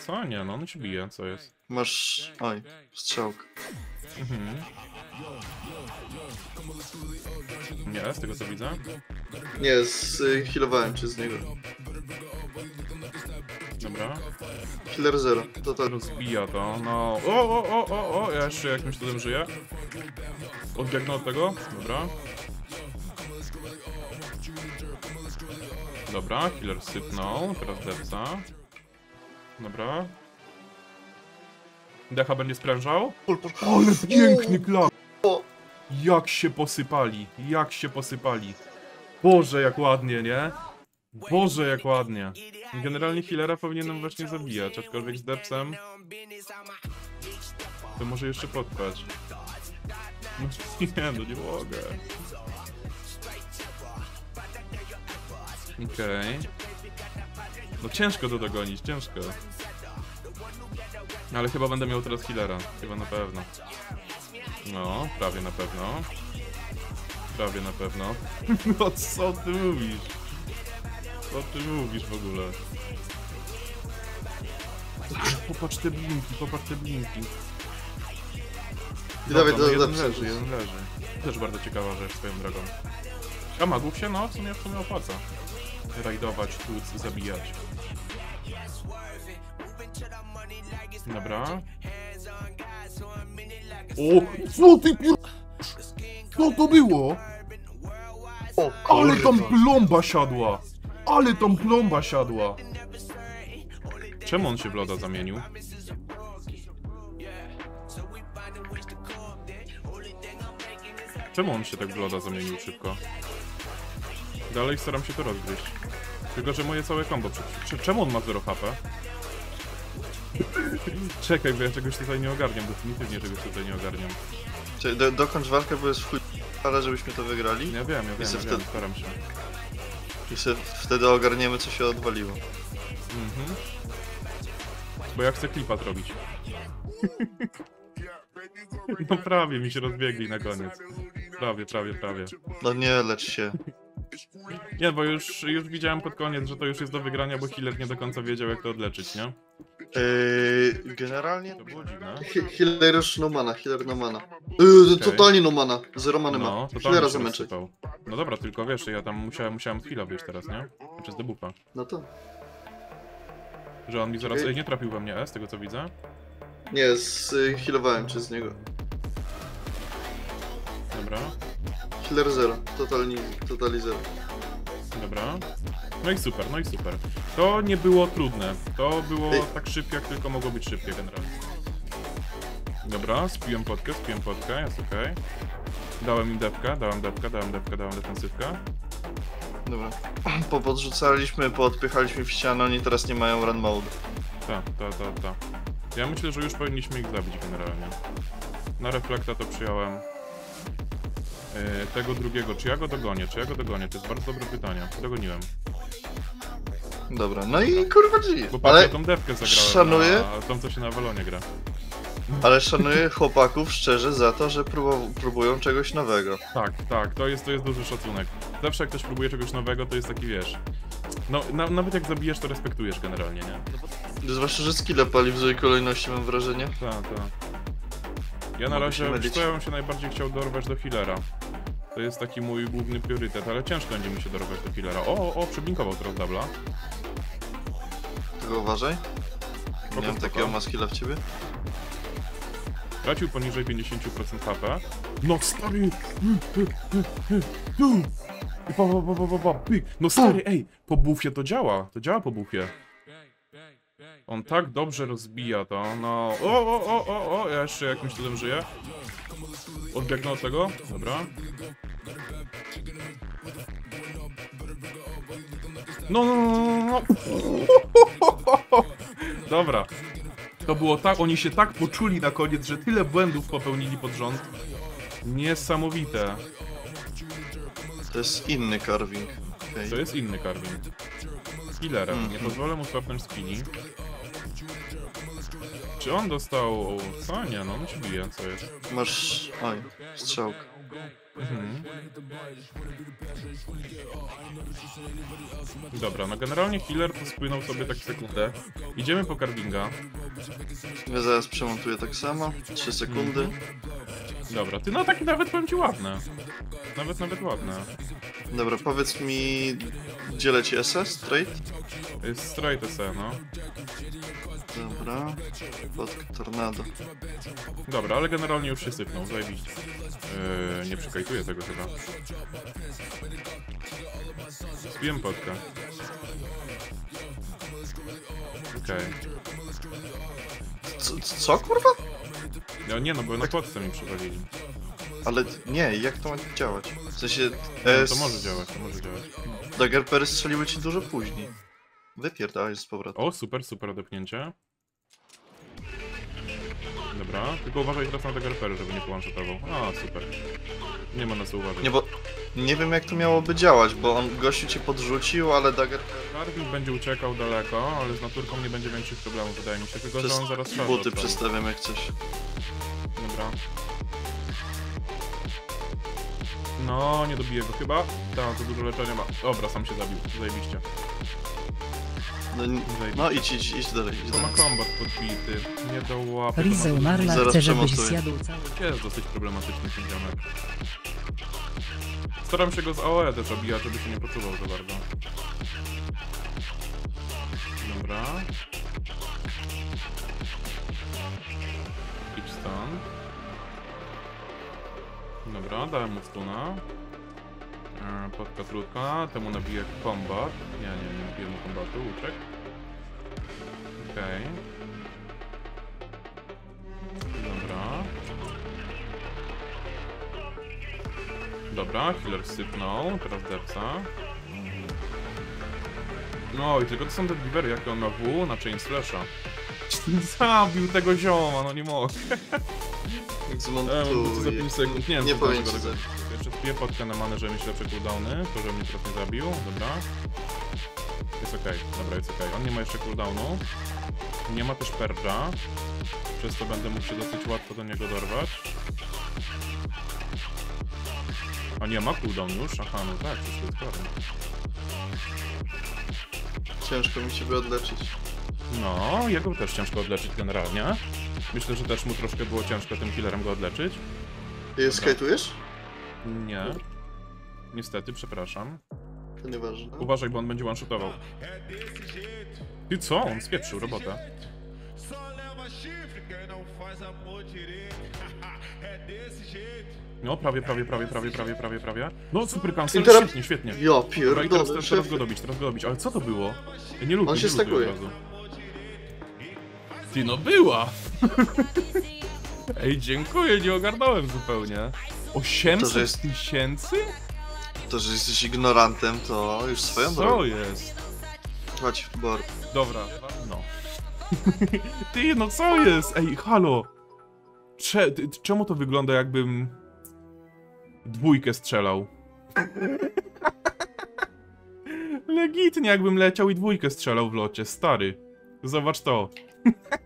co? Nie, no on się bije, co jest? Masz... Oj, strzałkę. Mhm. Nie, z tego co widzę. Nie, healowałem cię z niego. Dobra. Healer 0, to tak. Rozbija to, no. O, ja jeszcze jakimś cudem żyję. Odbiegnę od tego. Dobra. Dobra, killer sypnął. Teraz depca. Dobra. Decha będzie sprężał. Ale piękny klap! Jak się posypali, jak się posypali. Boże, jak ładnie, nie? Boże, jak ładnie. Generalnie healera powinienem właśnie zabijać, aczkolwiek z depsem to może jeszcze potrwać. No nie, no nie mogę. Okej. No ciężko to dogonić, ciężko. Ale chyba będę miał teraz healera, chyba na pewno. No, prawie na pewno. Prawie na pewno. No co ty mówisz? Co ty mówisz w ogóle? Popatrz te blinki, popatrz te blinki. Dawaj, No, jeden leży, jeden leży. Też bardzo ciekawa rzecz swoją drogą. A magów się, no, w sumie opłaca. Rajdować, tłuc, zabijać. Dobra. O, co ty pier... Co to było? O, Ale tam kurwa. plomba siadła! Ale tam plomba siadła! Czemu on się w loda zamienił? Czemu on się tak w loda zamienił szybko? Dalej staram się to rozgryźć. Tylko, że moje całe combo... Czemu on ma 0 HP? Czekaj, bo ja czegoś tutaj nie ogarniam, definitywnie czegoś tutaj nie ogarniam. Czyli dokończ walkę, bo jest w chuj... ale żebyśmy to wygrali. Ja wiem, wtedy... staram się. I wtedy ogarniemy, co się odwaliło. Mhm. Bo ja chcę klipa zrobić. No prawie mi się rozbiegli na koniec. Prawie. No nie, lecz się. Nie, bo już widziałem pod koniec, że to już jest do wygrania, bo healer nie do końca wiedział, jak to odleczyć, nie? Generalnie... To było dziwne. Healer już no mana, healer no mana. Totalnie no mana, 0 many ma. No, to Healera się zamęczyć. rozsypał. No dobra, tylko wiesz, ja tam musiałem z heala wyjść teraz, nie? Przez debuffa. No to... Że on mi zaraz... Ej, nie trafił we mnie z tego co widzę. Nie, healowałem cię z niego. Dobra, Healer 0, totally 0. dobra. No i super. To nie było trudne. To było tak szybkie, jak tylko mogło być szybkie generalnie. Dobra, spiłem potkę, jest okej. Dałem im depkę, dałem defensywkę. Dobra. Podrzucaliśmy, poodpychaliśmy w ścianę, oni teraz nie mają run mode. Tak. Ja myślę, że już powinniśmy ich zabić generalnie. Na reflekta to przyjąłem. Tego drugiego, czy ja go dogonię? To jest bardzo dobre pytanie. Dogoniłem. Dobra, no i kurwa G. Bo patrz, Ale ja tą dewkę zagrałem, szanuję, na tą co się na Walonie gra. ale szanuję chłopaków szczerze za to, że próbują czegoś nowego. Tak, to jest duży szacunek. Zawsze jak ktoś próbuje czegoś nowego, to jest taki, wiesz... No, nawet jak zabijesz, to respektujesz generalnie, nie? Zwłaszcza, że skille pali w złej kolejności, mam wrażenie. Tak. Ja na razie, ja bym się najbardziej chciał dorwać do healera. To jest taki mój główny priorytet, ale ciężko będzie mi się dorwać do healera. O, przeblinkował teraz dubla. Tylko uważaj. Nie mam takiego maskilla w ciebie. Tracił poniżej 50% HP. No stary! No stary, ej! Po buffie to działa po buffie. On tak dobrze rozbija to, no... O! Ja jeszcze jakimś cudem żyję. Odbiegnę od tego, dobra. No. Dobra. To było tak, oni się tak poczuli na koniec, że tyle błędów popełnili pod rząd. Niesamowite. To jest inny carving. Okay. To jest inny carving. Z healerem. Nie pozwolę mu swapnąć skilli. Czy on dostał... Co? Nie, no on się bije, co jest? Masz... Oj, strzałkę. Mhm. Dobra, no generalnie healer to spłynął sobie tak sekundę. Idziemy po Cardinga. Ja zaraz przemontuję tak samo. 3 sekundy. Dobra, ty no taki nawet powiem ci ładne. Nawet ładne. Dobra, powiedz mi... Gdzie leci SS? Straight? Jest straight SE, no. Dobra. Pod tornado. Dobra, ale generalnie już się sypnął, zajebiście. Nie przekajtuję tego chyba. Spiłem podkę. Okej. Co kurwa? No nie no, bo na podce mi przewalili. Ale nie, jak to ma działać? W sensie... No, to może działać, to może działać. Daggerpery strzeliły ci dużo później. Wypierdalaj z powrotem. O, super odepchnięcie. Dobra, tylko uważaj teraz na Daggerpery, żeby nie połączetował. A, super. Nie ma na co uważać. Nie, bo... Nie wiem jak to miałoby działać, bo on gościu cię podrzucił, ale Daggerpery... Carding będzie uciekał daleko, ale z naturką nie będzie większych problemów, wydaje mi się. Tylko, że on zaraz szarże buty odpali. przestawiam jak coś. Dobra. No, nie dobiję go chyba. Tak, to dużo leczenia ma. Dobra, sam się zabił. Zajebiście. No idź dalej, idź To ma dalej. kombat podbity. Nie do łapy. Rize umarła, Zaraz chce żebyś przemontuję. zjadł cały... Jest dosyć problematyczny ten ziomek. Staram się go z AOE też obijać, żeby się nie poczuwał za bardzo. Dobra. Idź stąd. Dobra, dałem mu stuna. Podka trudka, temu nabiję kombat. Nie nabiję mu kombatu, uciek. Okej. Dobra. Dobra, healer sypnął, teraz depsa. No i tylko to są te givery, jakie on ma W na Chain Slasha. Zabił tego zioma, no nie mogę. Jak To za 5 sekund, nie wiem, Nie co powinien znaczy ci tego. Jeszcze wbiję podkę na manę, żeby mieć lepsze cooldowny, to żeby mnie teraz nie zabił, dobra. Jest okej, dobra, jest okej. On nie ma jeszcze cooldownu. Nie ma też perdża, przez to będę mógł się dosyć łatwo do niego dorwać. A nie ma cooldown już? Aha, no tak, już to jest chory. Ciężko mi ciebie odleczyć. No, jego też ciężko odleczyć generalnie. Myślę, że też mu troszkę było ciężko tym killerem go odleczyć. Ty skate'ujesz? Nie. Niestety, przepraszam. To nieważne. Uważaj, bo on będzie one-shotował. Ty co? On spieprzył robotę. No, prawie. No, super cancel, świetnie. Ja Dobra, i teraz pierdolę, go dobić, ale co to było? Ja nie lubię, On się nie lubię stakuje. od razu. Ty, no była! Ej, dziękuję, nie ogarnąłem zupełnie. 800 tysięcy? To, że jesteś ignorantem, to już swoją Co drogą. jest? Chodź, Bor. Dobra, no. Ty, no co jest? Ej, halo! Czemu to wygląda, jakbym dwójkę strzelał? Legitnie, jakbym leciał i dwójkę strzelał w locie, stary. Zobacz to.